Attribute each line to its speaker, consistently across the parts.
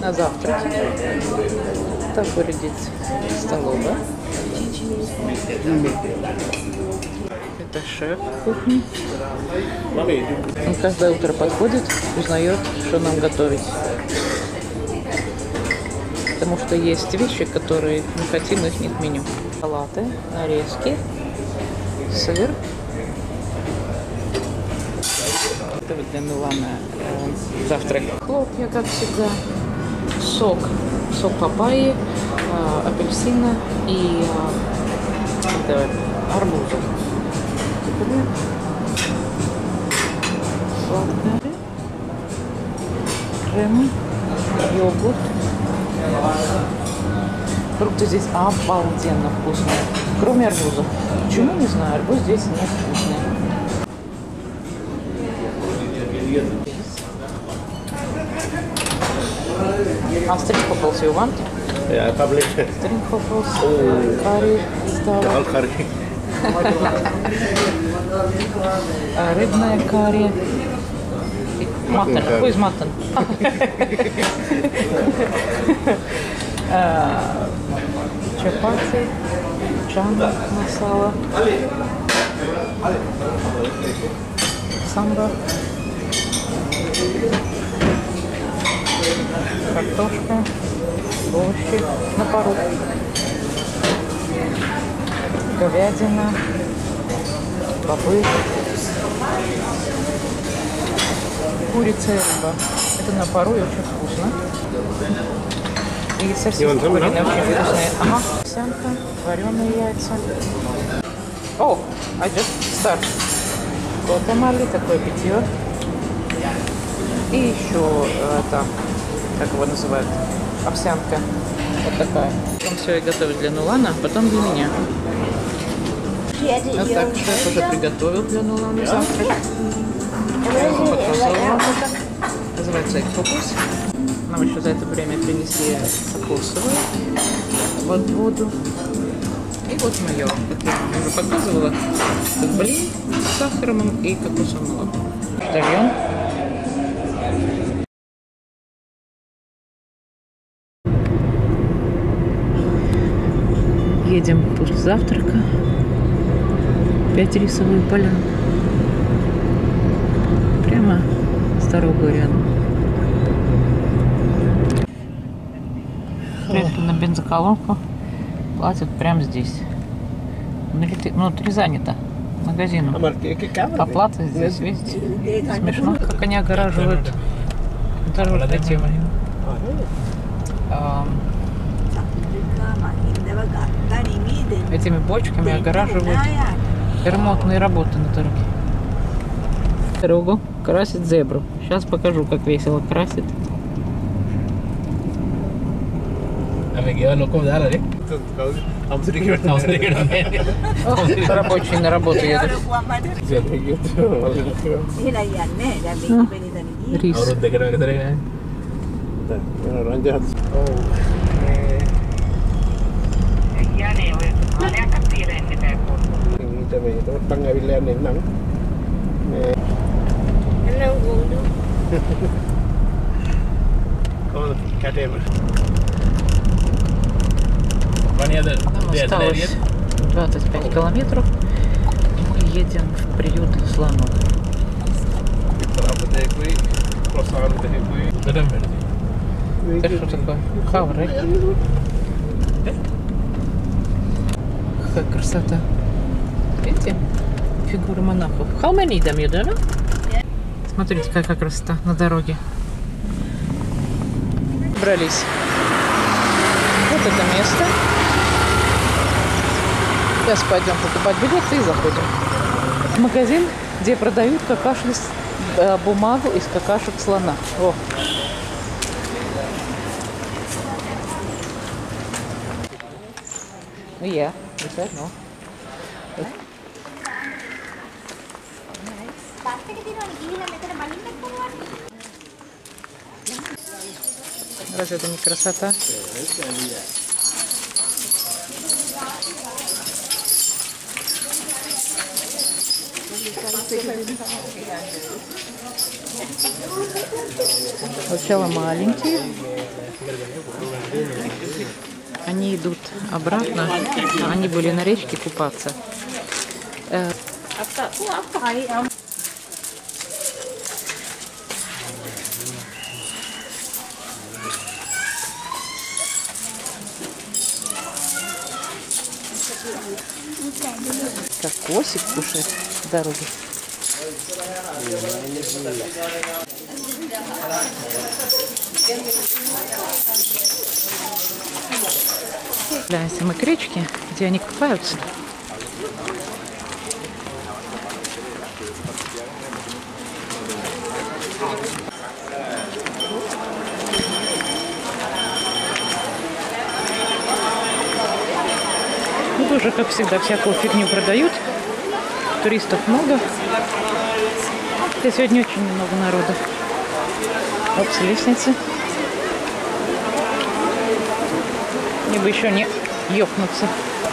Speaker 1: на завтрак. Так выглядит столовая. Это шеф кухни. Он каждое утро подходит, узнает, что нам готовить. Потому что есть вещи, которые не хотим их в меню. Салаты, нарезки, сыр. Это вот для Милана завтрак. Хлопья, как всегда. Сок папайи, апельсина и арбуза. Сладкое. Крем, йогурт. Фрукты здесь обалденно вкусные. Кроме арбуза. Почему, не знаю, арбуз здесь не вкусный. String hopples you want?
Speaker 2: Yeah, probably.
Speaker 1: String hopples, curry,
Speaker 2: All curry.
Speaker 1: Рыбное карри. Маттон. Who is mutton? Чапати, чана масала, самбар, картошка, овощи на пару, говядина, бобы, курица и рыба. Это на пару и очень вкусно. И сосиски куриные очень вкусные. Ага. Овсянка, вареные яйца. О, I just start. Гуатемала, такое питье. И еще это, как его называют, овсянка. Вот такая. Он все и готовит для Нулана, а потом для меня. Вот так шеф уже приготовил для Нулана завтрак. Показывала это. Называется экфокус. Нам еще за это время принесли кокосовую, вот воду. И вот мое, как я вам уже показывала, тут блин с сахаром и кокосовым молоком. Ждем. Едем после завтрака. 5 рисовые поля. Прямо с дорогой рядом. Приехали на бензоколонку. Платят прямо здесь. Внутри занято магазином. Оплата здесь, видите? Смешно, как они огораживают этими бочками огораживают ремонтные работы на дороге. Дорогу красит зебру. Сейчас покажу, как весело красит. Рабочие на работу едут. Рис. Нам осталось 25 километров, и мы едем в приют для слонов. Это что такое? Хавры. Какая красота. Видите? Фигуры монахов. How many them you know? Смотрите, какая красота на дороге. Брались. Вот это место. Сейчас пойдем покупать билеты и заходим в магазин, где продают бумагу из какашек слона. О. Yeah, no. Разве это не красота? Сначала маленькие, Они идут обратно. Они были на речке купаться. Кокосик кушает с дороги. Направляемся мы к речке, где они купаются. Тут уже, как всегда, всякую фигню продают. Туристов много. И сегодня очень много народу. Опс, лестницы. Мне бы еще не ёхнуться.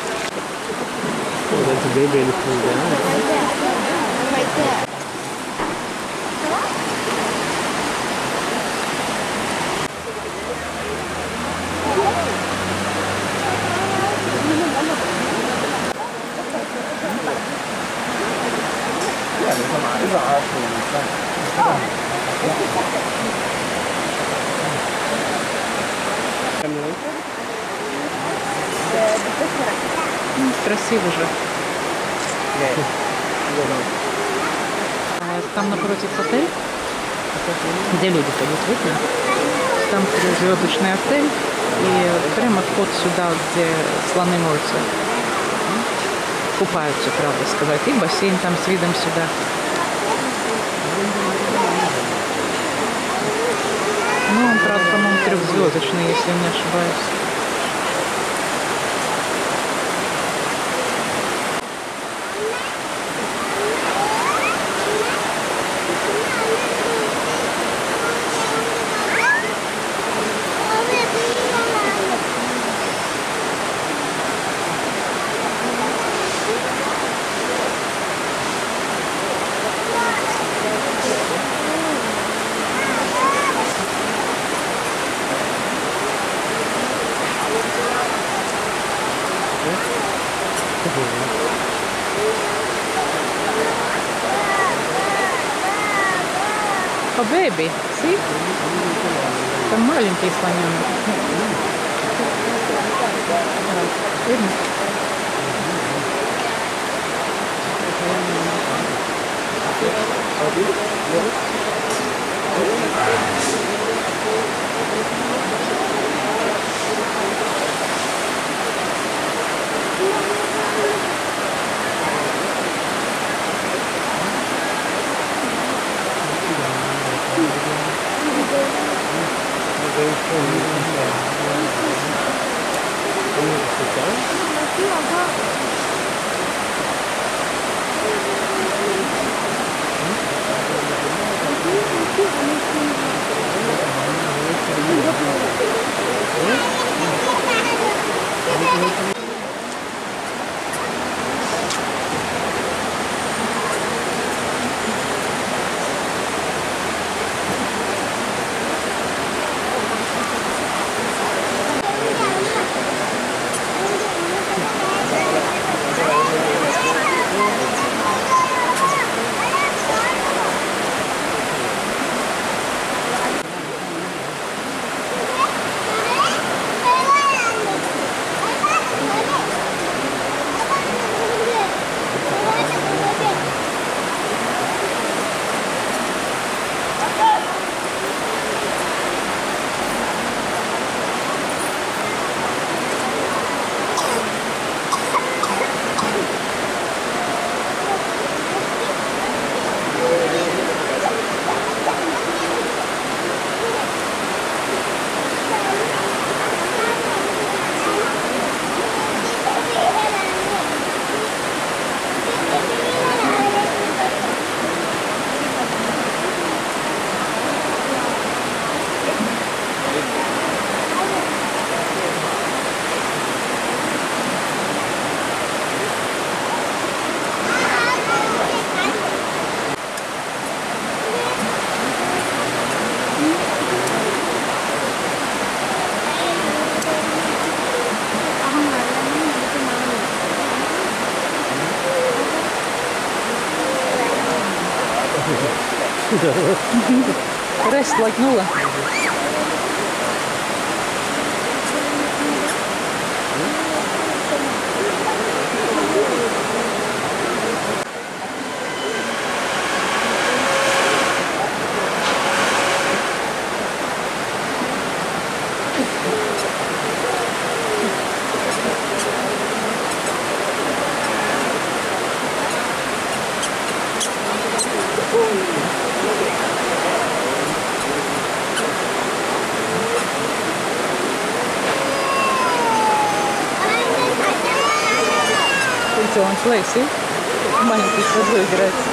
Speaker 1: Красиво же. Там напротив отель, где люди ходят выпить. Там трехзвездочный отель. И прямо вход сюда, где слоны моются. Купаются, правда сказать. И бассейн там с видом сюда. Ну, он, правда, по-моему, трехзвездочный, если не ошибаюсь. Oh, baby, see? Там маленький слоненок. Видно? Рест лайкнула. Джон Лейси. Маленький с водой играется.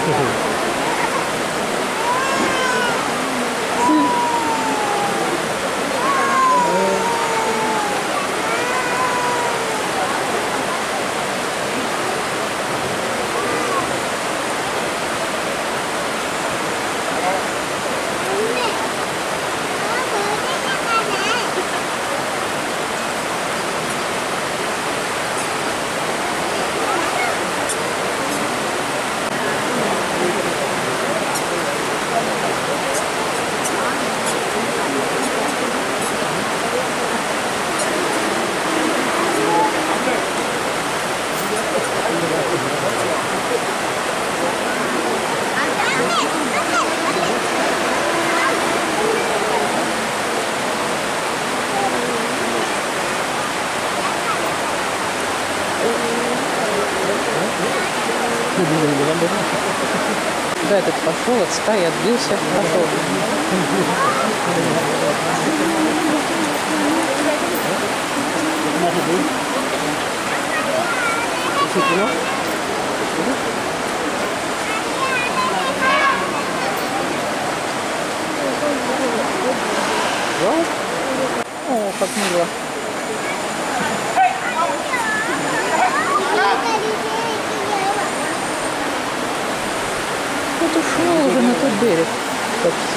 Speaker 1: Да, этот пошел от стаи, отбился, пошел. О, как мило. Вот ушел уже на тот берег, кажется.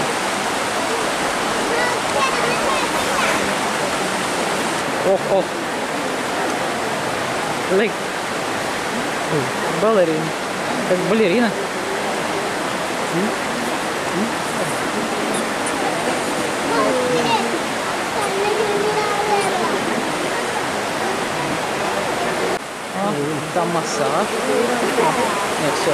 Speaker 1: Ох. Лейк. Балерина. Как балерина. Там массаж. Нет, все.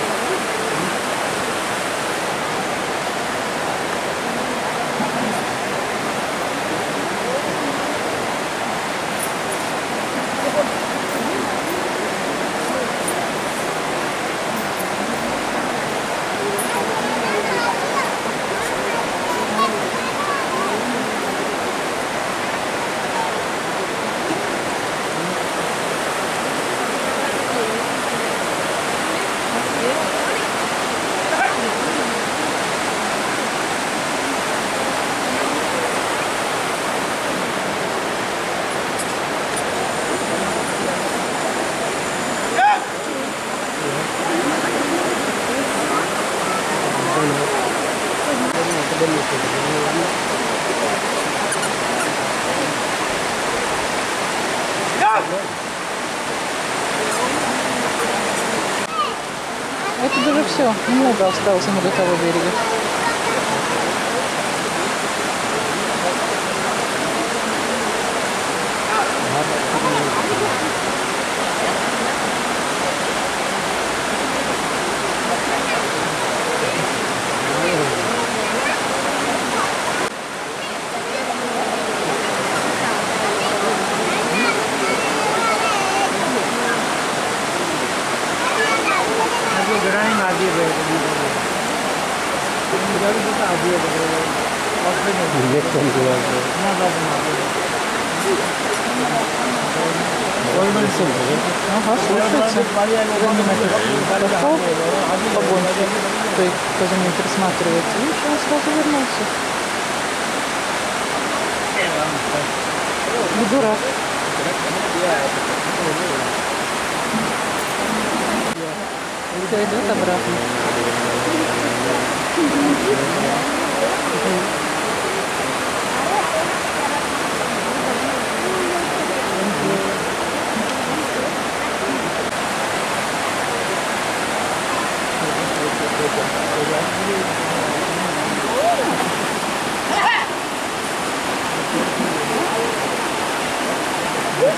Speaker 1: Это даже все. Немного осталось ему до того берега. Ага, слушается. Пошел погонщик, кто за ним присматривает. И он сразу вернулся. Не дурак. Все идет обратно.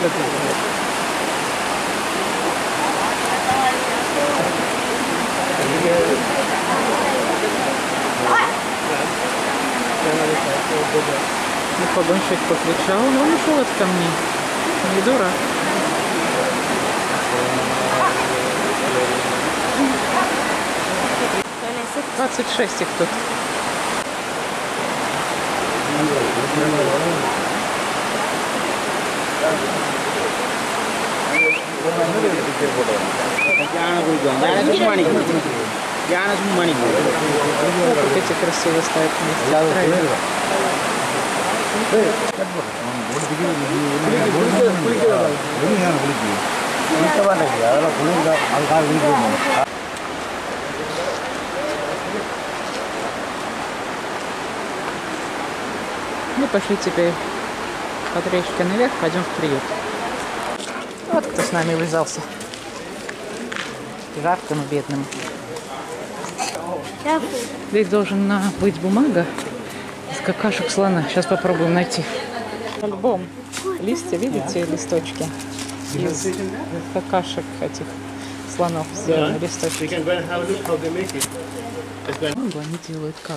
Speaker 1: Ну, погонщик покричал, но он ушел от камней. Не дурак. — 26 их тут. Вот эти красивые стоят вместе. Мы пошли теперь под речкой наверх, пойдем в приют. Вот кто с нами вязался. Жарко, но бедным. Здесь должна быть бумага из какашек слона. Сейчас попробуем найти. Альбом. Листья, видите, листочки? Из какашек этих слонов сделаны листочки. Бумагу они делают как?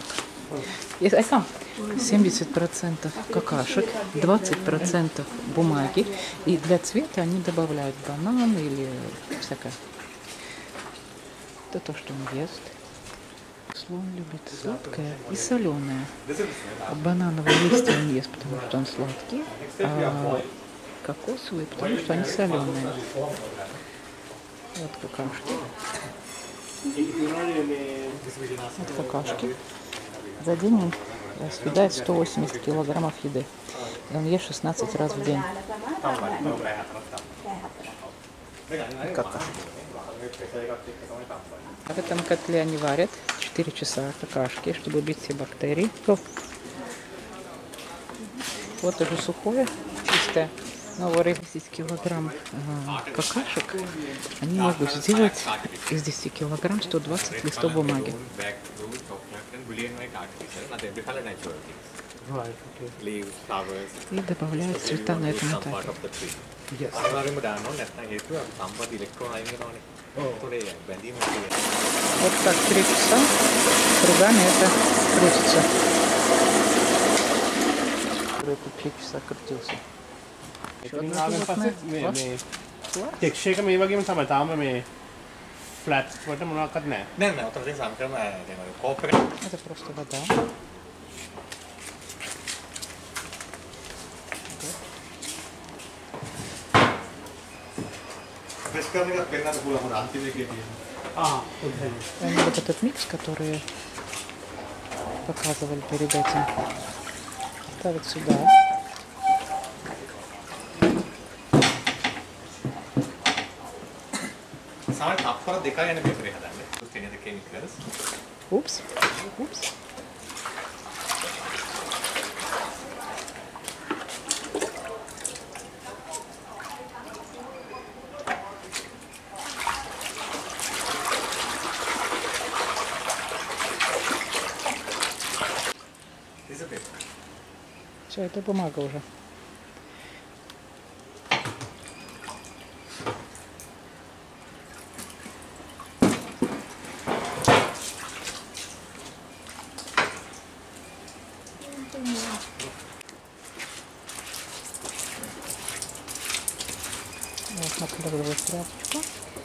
Speaker 1: 70% какашек, 20% бумаги. И для цвета они добавляют банан или всякое. Это то, что он ест. Слон любит сладкое и соленое. Банановые листья он ест, потому что он сладкий, а кокосовые, потому что они соленые. Вот какашки. Вот какашки. За день он съедает 180 килограммов еды. И он ест 16 раз в день. Какашки. В этом котле они варят 4 часа какашки, чтобы убить все бактерии. Вот уже сухое, чистое. Но 10 килограмм какашек они могут сделать из 10 килограмм 120 листов бумаги. И добавляют цвета на этом этапе. Вот так 3 часа кругами это крутится. Это 3 часа крутился.
Speaker 2: Texture එක මේ වගේම තමයි. තාම මේ ෆ්ලැට් වලට මොනවක්වත් නැහැ.
Speaker 3: නෑ ඔතන තියෙන සම්ක්‍රම දැන් කෝප් එක.
Speaker 1: Это просто вода.
Speaker 3: ෆ්‍රෙෂ් කරන එකක් පෙන්නන්න පුළුවන් අන්තිම එකේ තියෙන.
Speaker 1: Вот этот микс, который показывали перед этим, ставят сюда.
Speaker 3: සමහර තප්පර දෙකයි යන පේපරේ හදන්නේ. any other chemicals.
Speaker 1: Упс. Упс. Все, это бумага уже. Вот накладываю тряпочку.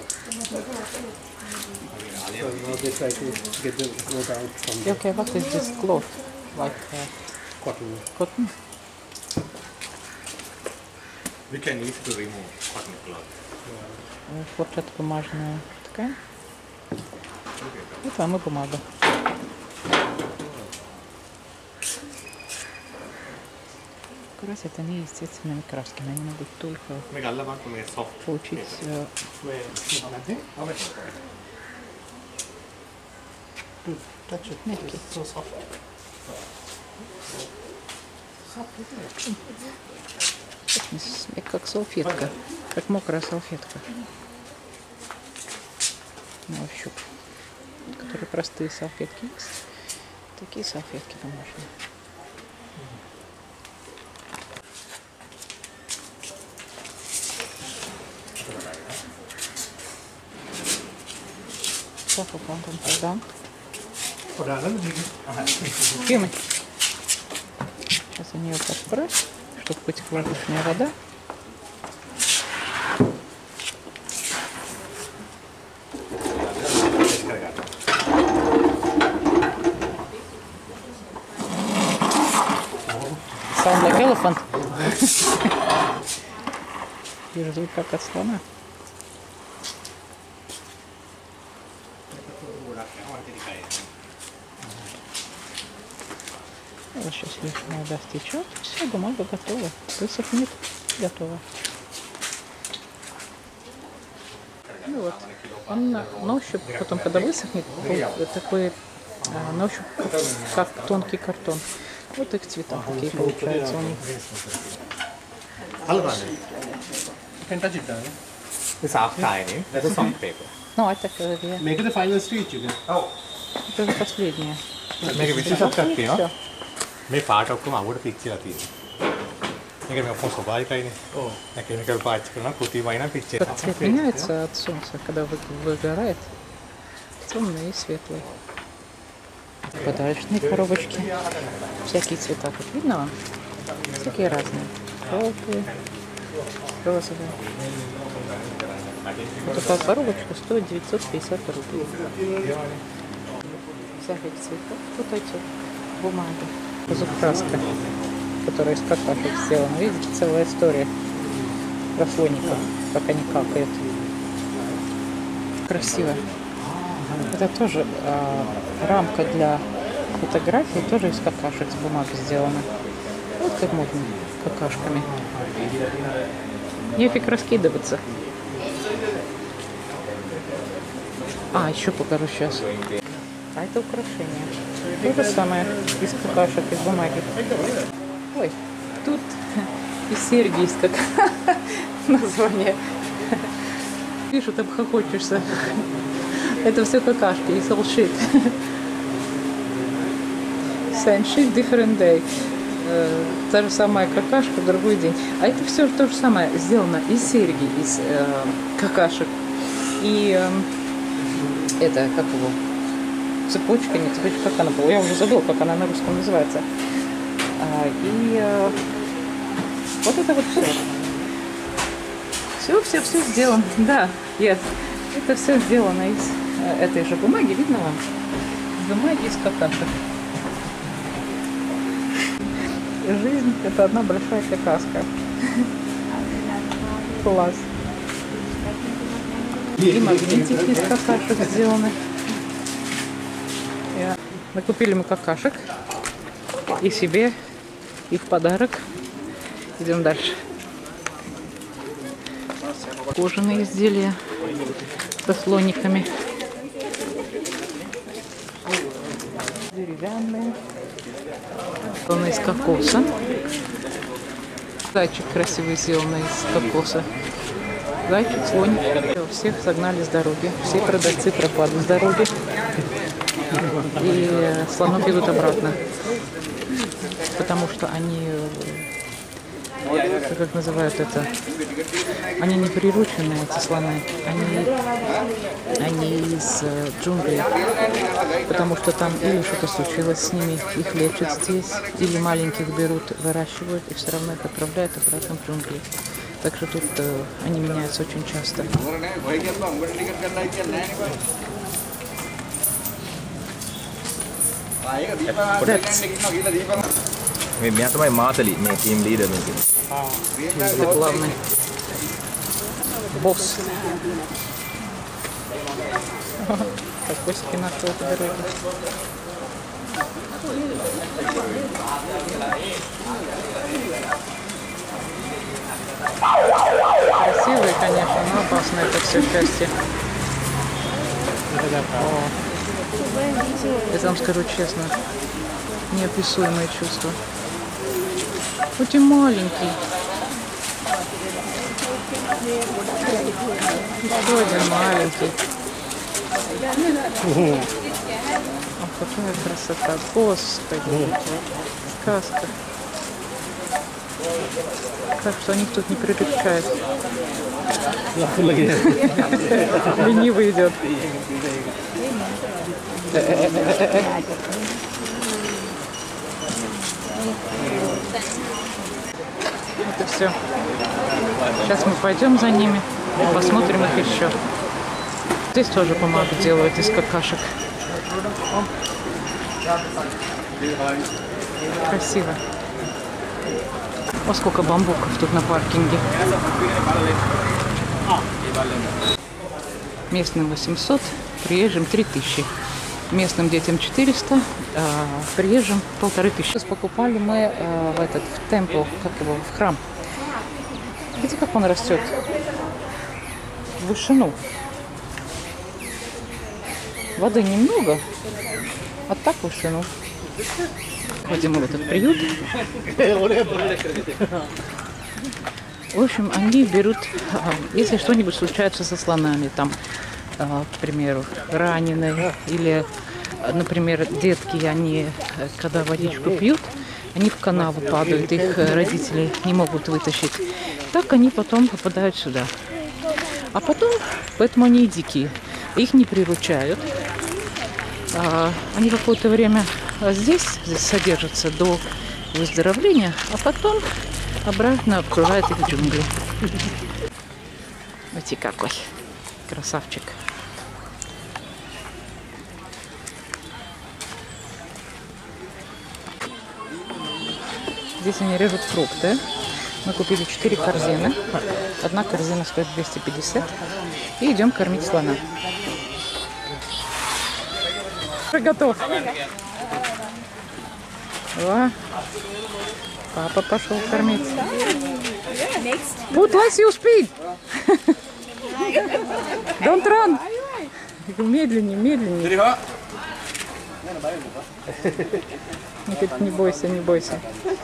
Speaker 1: Okay, what is this cloth? Like
Speaker 2: cotton.
Speaker 1: Cotton?
Speaker 3: We can use to remove cotton cloth.
Speaker 1: Вот это бумажная ткань. И там и бумага. Красят они естественными красками. Они могут только получить мягкий. Как салфетка, как мокрая салфетка на ощупь. Которые простые салфетки есть, такие салфетки бумажные. Всяко контент, да.
Speaker 2: පොඩාගන්න
Speaker 1: Фимы. Сейчас они ее подспросят, чтобы хоть воздушная вода. Sound like elephant. Вижу звук как от слона. Вот сейчас лишняя вода стечет. Все, бумага готова. Высохнет, готово. Ну вот. Он на ощупь, потом, когда высохнет, такой на ощупь как тонкий картон. Вот их цвета такие получаются у них.
Speaker 3: It's after ironing. That's a soft paper.
Speaker 1: Ну, это я.
Speaker 2: මේකද ෆයිනල් ස්ටේජ් එක.
Speaker 1: Это уже последнее.
Speaker 3: මේක විශේෂත්වයක් තියෙනවා.
Speaker 1: Всё.
Speaker 3: මේ පාට ඔක්කොම අගුවට පිච්චිලා තියෙනවා. මේක මේ ඔක්කොම ස්වභාවිකයිනේ. ඔව්. දැන් කෙමිකල් පාවිච්චි කරනවා කෘතිමයි නම් පිච්චෙනවා.
Speaker 1: Как цвет меняется от солнца, когда выгорает. Темный и светлый. Подарочные коробочки. Всякие цвета. Тут видно вам? Всякие разные. Желтые, розовые. Вот такая коробочка стоит 950 рублей. Всяких цветов. Тут эти бумаги. Зубкраска, которая из какашек сделана. Видите, целая история про слоников, как они капают. Красиво. Это тоже рамка для фотографии, тоже из какашек, с бумаги сделана. Вот как можно какашками. Нефиг раскидываться. А, еще покажу сейчас. А это украшение. То же самое из какашек, из бумаги. Ой, тут из серьги, из как название. Пишут, обхохочешься. Это все какашки, из all shit. Same shit, different day. Та же самая какашка в другой день. А это все то же самое сделано из серьги, из какашек. И это, как его, цепочка, не цепочка, как она была? Я уже забыла, как она на русском называется. Вот это вот все. Все сделано. Да, yes. Это все сделано из этой же бумаги, видно вам? Бумаги из какашек. Жизнь — это одна большая какашка. Класс. И магнитики из какашек сделаны. Накупили мы какашек. И себе, и в подарок. Идем дальше. Кожаные изделия со слониками. Деревянные. Он из кокоса. Зайчик красивый сделанный из кокоса. Зайчик, слоник. Всех согнали с дороги. Все продавцы пропали с дороги. И слонов идут обратно. Потому что они, как называют это, они не приручены, эти слоны. Они из джунглей. Потому что там или что-то случилось с ними, их лечат здесь, или маленьких берут, выращивают и все равно их отправляют обратно в джунгли. Так что тут они меняются очень часто.
Speaker 4: මෙයා තමයි මාතලි මේ ටීම් ලීඩර් මේකේ.
Speaker 1: Это главный босс. Кокосики нашего по дороге. Красивые, конечно, но опасно это все счастье. Я вам скажу честно, неописуемое чувство. Хоть и маленький. Еще один маленький. Ох, какая красота. Господи. Сказка. Так что они тут не приручают. Ленивый идет. Это все. Сейчас мы пойдем за ними и посмотрим их еще. Здесь тоже помаду делают из какашек. Красиво. О, сколько бамбуков тут на паркинге. Местным 800, приезжим 3000. Местным детям 400, а приезжим 1500. Сейчас покупали мы в темпл, как его, в храм. Видите, как он растет? В вышину. Воды немного, а так в вышину. Ходим в этот приют. В общем, они берут, если что-нибудь случается со слонами, там, к примеру, раненые, или, например, детки, они, когда водичку пьют, они в канаву падают, их родители не могут вытащить. Так они потом попадают сюда. А потом, поэтому они и дикие, их не приручают. Они какое-то время здесь содержатся до выздоровления, а потом обратно окружают их джунгли. Смотрите, какой красавчик. Здесь они режут фрукты. Мы купили 4 корзины. Одна корзина стоит 250. И идем кормить слона. Готов. О, папа пошел кормить. Put less you speed. Don't run. Медленнее, медленнее. Говорит, не бойся, не бойся.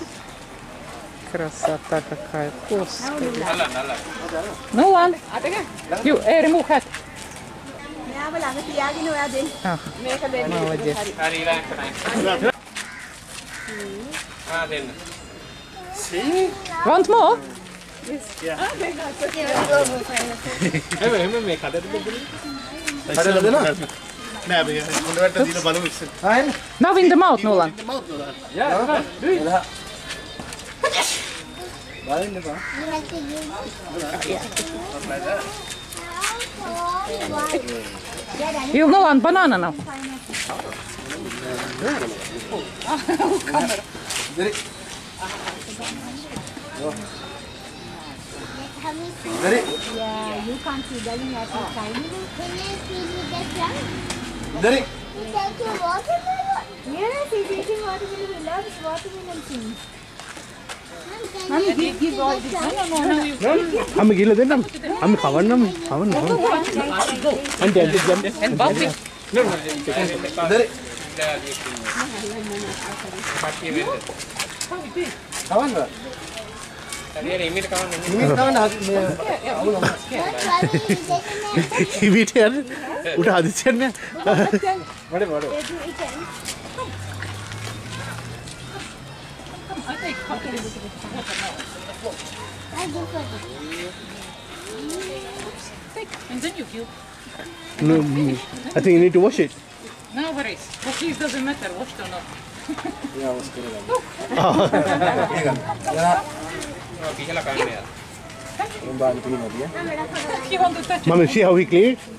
Speaker 1: Красота какая. Господи. No one. You, remove hat. Ах, молодец. Want more? Now in the mouth, Nolan. You know one banana now.
Speaker 5: Yeah, you can't see that in that time. Can you see with the trunk? Derek. He takes a watermelon. Yes, he's eating watermelon. He loves watermelon things. Mommy, give all this. No.
Speaker 2: I'm gila denam. I'm kawanam.
Speaker 1: And Bobby.
Speaker 2: Derek. Kawan ba? उठा आदित्य ने बड़े बड़े
Speaker 1: And then you give.
Speaker 2: No, I think you need to wash it.
Speaker 1: No worries. Cookies doesn't matter, washed or not.
Speaker 2: Yeah, wash it.
Speaker 1: He want to touch it.
Speaker 2: Mommy, see how he clean it?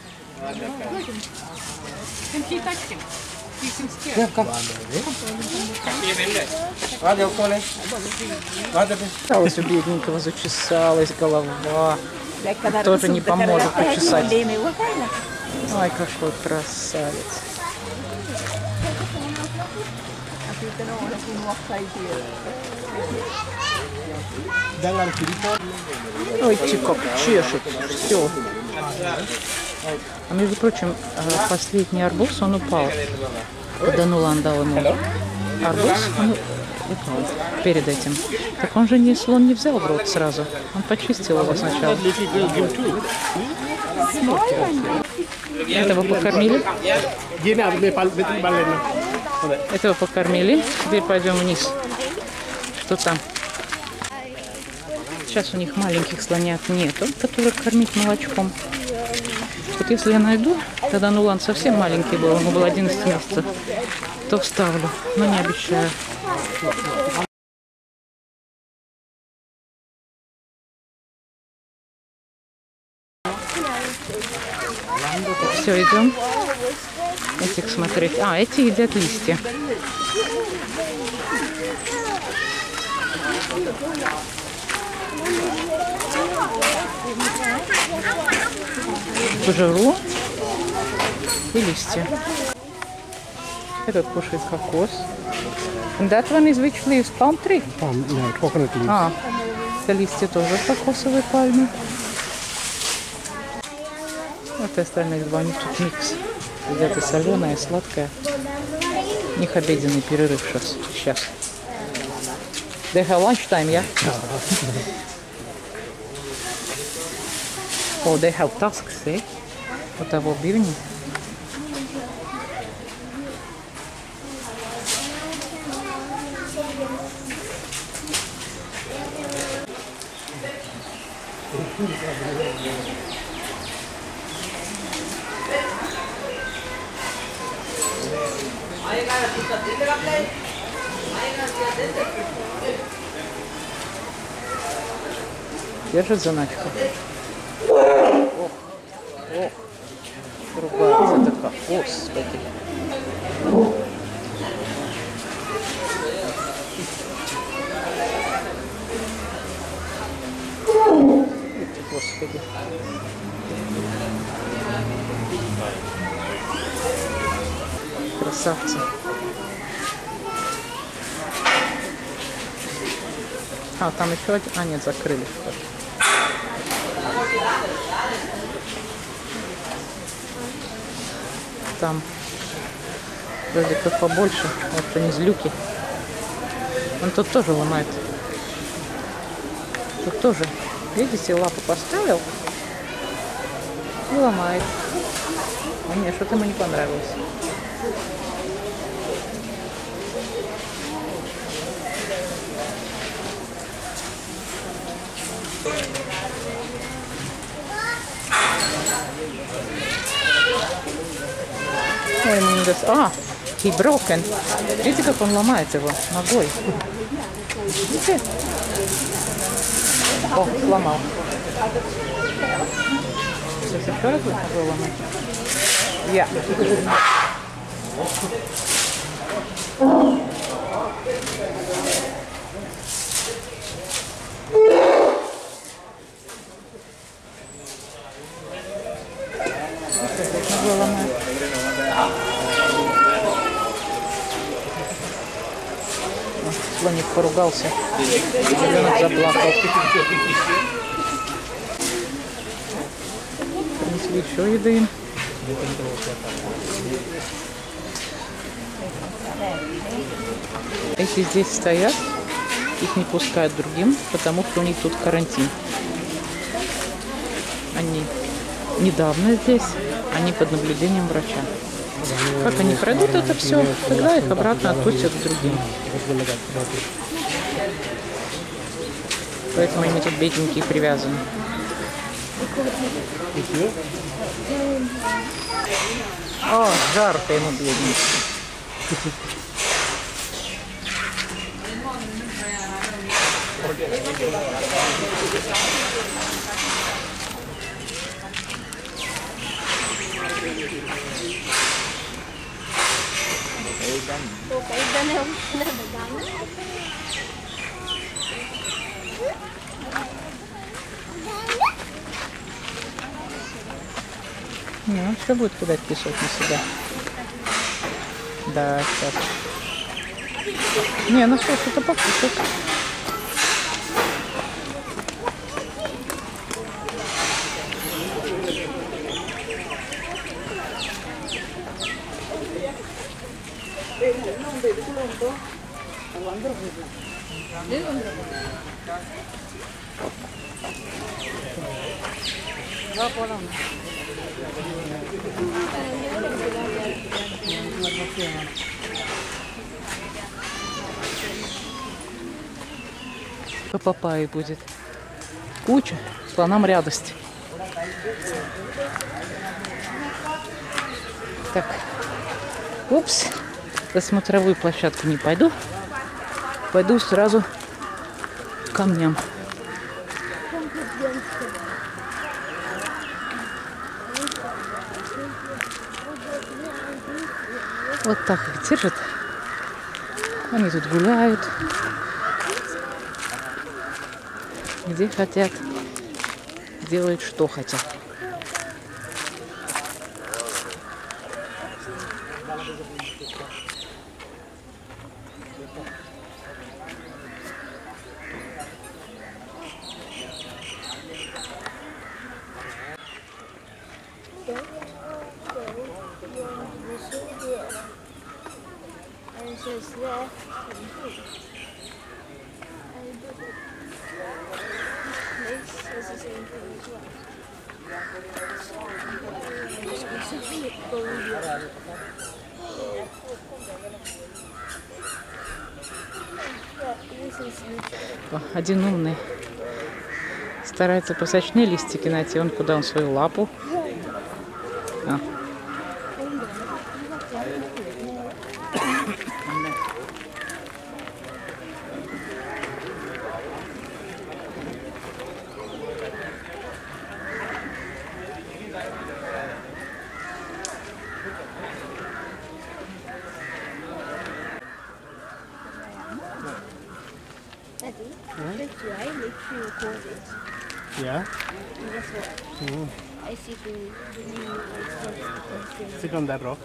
Speaker 1: Can he touch him? He seems scared. Осталось у бедненького, зачесалась голова. Тоже не поможет почесать. Ой, какой красавец. Ой, как чешет. Все. А между прочим, последний арбуз, он упал. Когда Нулан дал ему арбуз, он упал перед этим. Так он же слон не взял в рот сразу. Он почистил его сначала. Этого покормили. Этого покормили. Теперь пойдем вниз. Что там? Сейчас у них маленьких слонят нету, которых кормить молочком. Вот если я найду, тогда Нулан совсем маленький был, ему было 11 месяцев, то вставлю, но не обещаю. Все, идем этих смотреть. А, эти едят листья. Кожуру и листья. Этот кушает кокос. And that one is which leaves? Palm tree?
Speaker 2: Coconut leaves.
Speaker 1: А, это листья тоже кокосовой пальмы. Вот и остальных два, у них тут микс. Где-то соленое, сладкое. У них обеденный перерыв сейчас. They have lunch time, yeah? Oh, they have tasks, eh? У того бивни. Держит заначку. Ох, ох, ругается такая, господи. Господи. Красавцы. А, там еще один. А, нет, закрыли. Там вроде как побольше. Вот они злюки. Он тут тоже ломает. Тут тоже, видите, лапу поставил и ломает. А нет, что-то ему не понравилось. Ой, ему не даст. А, he broken. Видите, как он ломает его ногой? Видите? О, сломал. Сейчас еще раз ногой ломать. Я. Ногой ломает. Слоник поругался. Ребенок заплакал. Принесли еще еды им. Эти здесь стоят, их не пускают другим, потому что у них тут карантин. Они недавно здесь, они под наблюдением врача. Как они пройдут это все, тогда их обратно отпустят к другим. Поэтому они тут бедненькие привязаны. О, жарко ему, бедненький. Не, он все будет кидать песок на себя. Да, сейчас. Не, ну что, что-то покушать. По папайе будет. Куча. Слонам радость. Так, упс, на смотровую площадку не пойду. Пойду сразу к камням. Вот так их держат. Они тут гуляют. Где хотят. Делают, что хотят. Один умный старается посочнее листики найти. Он куда он свою лапу.
Speaker 2: Yeah.
Speaker 5: I see the
Speaker 2: Sit on that rock.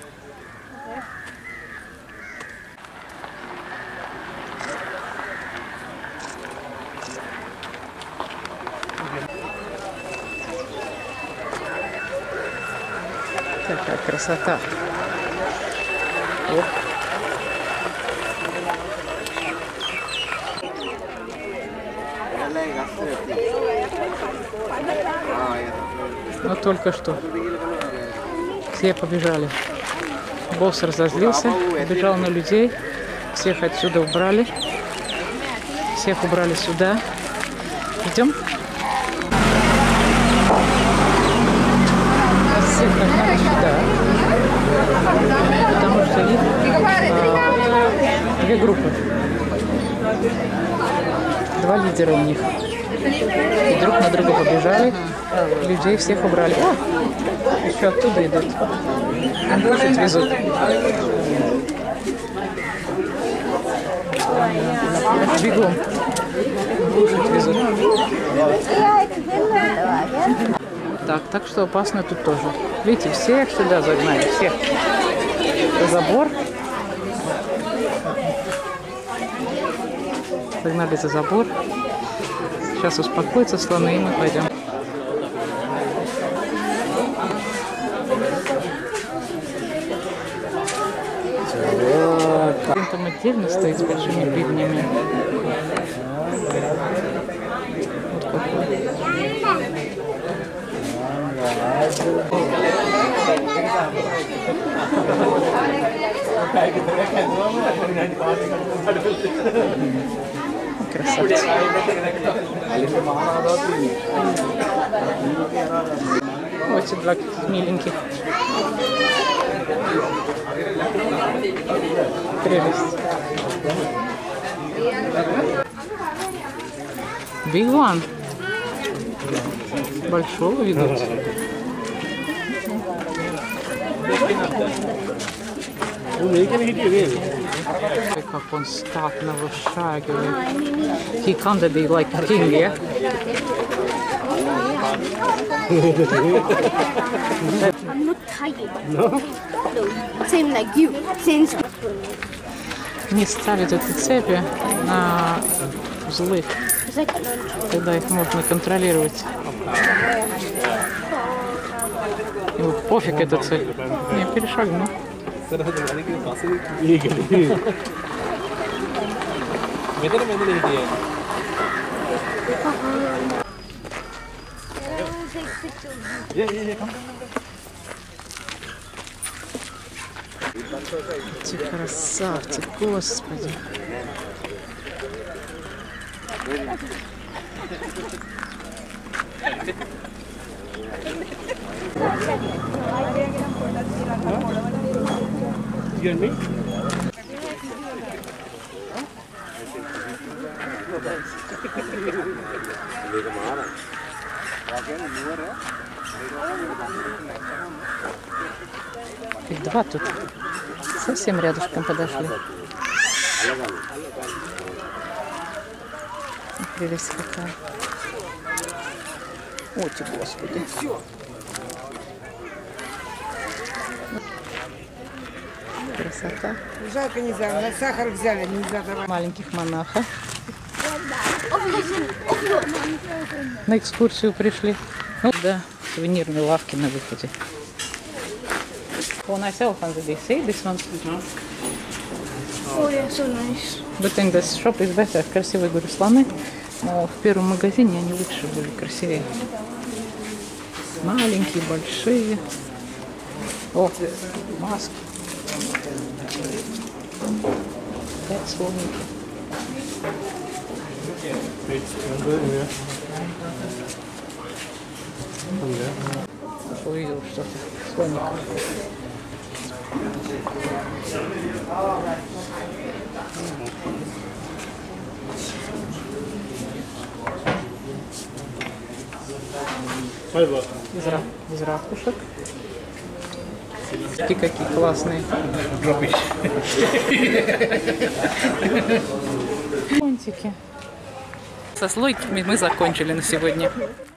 Speaker 1: Какая красота. Оп. Но только что все побежали. Босс разозлился, побежал на людей. Всех отсюда убрали. Всех убрали сюда. Идем. Всех нагнали сюда. Потому что их две группы. Два лидера у них. И друг на друга побежали. Людей всех убрали. О, еще оттуда идут. Кушать везут. Бегом. Кушать везут. Так что опасно тут тоже. Видите, всех сюда загнали. Всех. За забор. Загнали за забор. Сейчас успокоятся слоны, и мы пойдем. Он там отдельно стоит с большими бивнями. Вот какой. Красавцы. Вот эти два миленьких. Прелесть. Big one. Большого видать. Как он статно вышагивает. He can't be like a king, yeah?
Speaker 5: I'm not tired. No? Same like you. Since
Speaker 1: Не ставят эти цепи на узлы, тогда их можно контролировать. Ему пофиг эта цепь. Не, перешагнул. Эти красавцы, господи.
Speaker 2: You and me?
Speaker 1: Их два тут. Совсем рядышком подошли. Прелесть какая. Ой, ты, Господи. Красота.
Speaker 6: Жалко нельзя, на сахар взяли, нельзя давать.
Speaker 1: Маленьких монахов. На экскурсию пришли. Ну да, сувенирные лавки на выходе. For myself and they say this one.
Speaker 5: Oh yeah, so nice.
Speaker 1: But think this shop is better. Красивые, говорю, слоны. Но в первом магазине они лучше были, красивее. Маленькие, большие. О, маски. 5 слоников. Увидел что-то. Слоник. Из ракушек. Какие классные. Пончики. Со слойками мы закончили на сегодня.